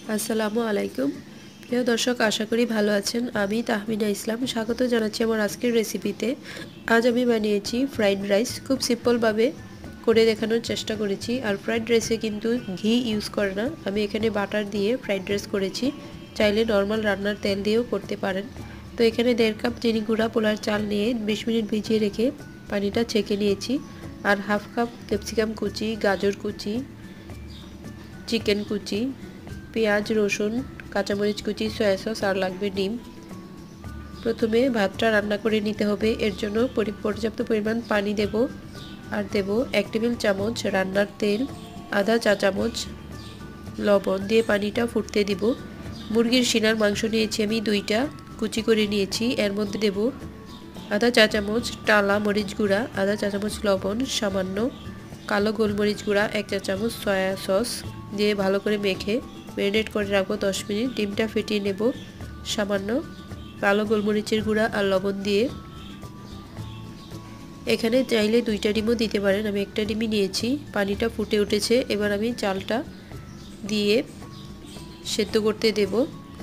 আসসালামু আলাইকুম। প্রিয় দর্শক, আশা করি ভালো আছেন। আমি তাহমিনা ইসলাম স্বাগত জানাচ্ছি আমার আজকের রেসিপিতে। আজ আমি বানিয়েছি ফ্রাইড রাইস। খুব সিম্পলভাবে করে দেখানোর চেষ্টা করেছি। আর ফ্রাইড রাইসে কিন্তু ঘি ইউজ করে না, আমি এখানে বাটার দিয়ে ফ্রাইড রাইস করেছি। চাইলে নর্মাল রান্নার তেল দিয়েও করতে পারেন। তো এখানে 1.5 কাপ চিনি গুঁড়া পোলার চাল নিয়ে 20 মিনিট ভিজিয়ে রেখে পানিটা ছেঁকে নিয়েছি। আর 1/2 কাপ ক্যাপসিকাম কুচি, গাজর কুচি, চিকেন কুচি, পেঁয়াজ, রসুন, কাঁচামরিচ কুচি, সয়া সস আর লাগবে ডিম। প্রথমে ভাতটা রান্না করে নিতে হবে। এর জন্য পর্যাপ্ত পরিমাণ পানি দেব। আর দেব 1 টেবিল চামচ রান্নার তেল, আধা চা চামচ লবণ দিয়ে পানিটা ফুটতে দিব। মুরগির সিনার মাংস নিয়েছি আমি 2টা, কুচি করে নিয়েছি। এর মধ্যে দেব আধা চা চামচ টালা মরিচ গুঁড়া, আধা চা চামচ লবণ, সামান্য কালো গোলমরিচ গুঁড়া, 1 চা চামচ সয়া সস দিয়ে ভালো করে মেখে ম্যারিনেট করে রাখবো 10 মিনিট। ডিমটা ফেটিয়ে নেব সামান্য কালো গোলমরিচের গুঁড়া আর লবণ দিয়ে। এখানে চাইলে 2টা ডিমও দিতে পারেন, আমি 1টা ডিমই নিয়েছি। পানিটা ফুটে উঠেছে, এবার আমি চালটা দিয়ে সেদ্ধ করতে দেব।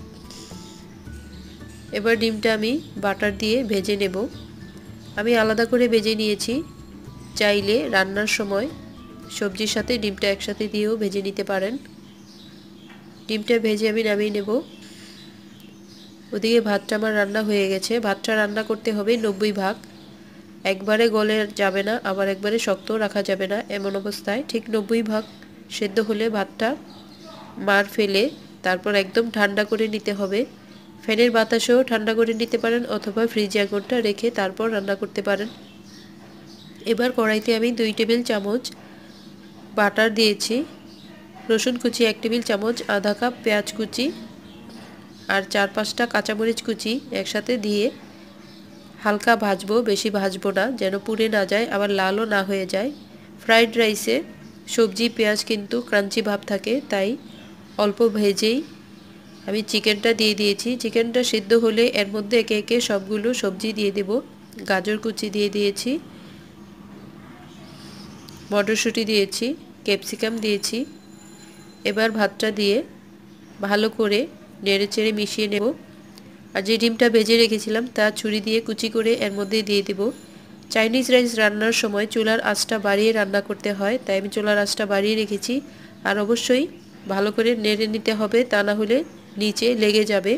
এবার ডিমটা আমি বাটার দিয়ে ভেজে নেব। আমি আলাদা করে ভেজে নিয়েছি। চাইলে রান্নার সময় সবজির সাথে ডিমটা একসাথে দিয়েও ভেজে নিতে পারেন। ডিমটা ভেজে আমি নামিয়ে নেব। ওদিকে ভাতটা আমার রান্না হয়ে গেছে। ভাতটা রান্না করতে হবে 90 ভাগ। একবারে গলে যাবে না, আবার একবারে শক্তও রাখা যাবে না। এমন অবস্থায় ঠিক 90 ভাগ সেদ্ধ হলে ভাতটা মার ফেলে তারপর একদম ঠান্ডা করে নিতে হবে। ফ্যানের বাতাসেও ঠান্ডা করে নিতে পারেন অথবা ফ্রিজে 1 ঘন্টা রেখে তারপর রান্না করতে পারেন। এবার কড়াইতে আমি 2 টেবিল চামচ বাটার দিয়েছি, রসুন কুচি 1 টেবিল চামচ, আধা কাপ পেঁয়াজ কুচি আর 4-5টা কাঁচামরিচ কুচি একসাথে দিয়ে হালকা ভাজবো, বেশি ভাজবো না, যেন পুড়ে না যায় আবার লালও না হয়ে যায়। ফ্রাইড রাইসে সবজি পেঁয়াজ কিন্তু ক্রাঞ্চি ভাব থাকে, তাই অল্প ভেজেই আমি চিকেনটা দিয়ে দিয়েছি। চিকেনটা সিদ্ধ হলে এর মধ্যে একে একে সবগুলো সবজি দিয়ে দেব। গাজর কুচি দিয়ে দিয়েছি, মটরশুঁটি দিয়েছি, ক্যাপসিকাম দিয়েছি। এবার ভাতটা দিয়ে ভালো করে নেড়েচেড়ে মিশিয়ে নেব। আর যে ডিমটা ভেজে রেখেছিলাম তা ছুরি দিয়ে কুচি করে এর মধ্যে দিয়ে দেব। চাইনিজ রাইস রান্নার সময় চুলার আঁচটা বাড়িয়ে রান্না করতে হয়, তাই আমি চুলার আঁচটা বাড়িয়ে রেখেছি। আর অবশ্যই ভালো করে নেড়ে নিতে হবে, তা না হলে নিচে লেগে যাবে।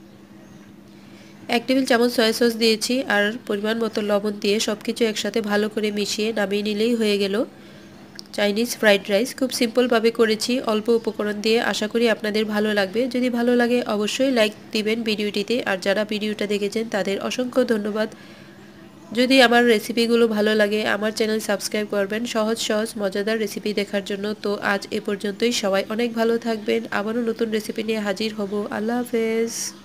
1 টেবিল চামচ সয়া সস দিয়েছি আর পরিমাণ মতো লবণ দিয়ে সব কিছু একসাথে ভালো করে মিশিয়ে নামিয়ে নিলেই হয়ে গেল চাইনিজ ফ্রাইড রাইস। খুব সিম্পলভাবে করেছি, অল্প উপকরণ দিয়ে। আশা করি আপনাদের ভালো লাগবে। যদি ভালো লাগে অবশ্যই লাইক দিবেন ভিডিওটিতে। আর যারা ভিডিওটা দেখেছেন তাদের অসংখ্য ধন্যবাদ। যদি আমার রেসিপিগুলো ভালো লাগে আমার চ্যানেল সাবস্ক্রাইব করবেন সহজ সহজ মজাদার রেসিপি দেখার জন্য। তো আজ এ পর্যন্তই। সবাই অনেক ভালো থাকবেন। আবারও নতুন রেসিপি নিয়ে হাজির হব। আল্লাহ হাফেজ।